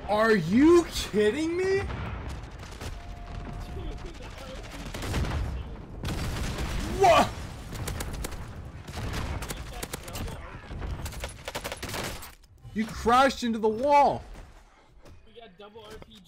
Are you kidding me? What? You crashed into the wall.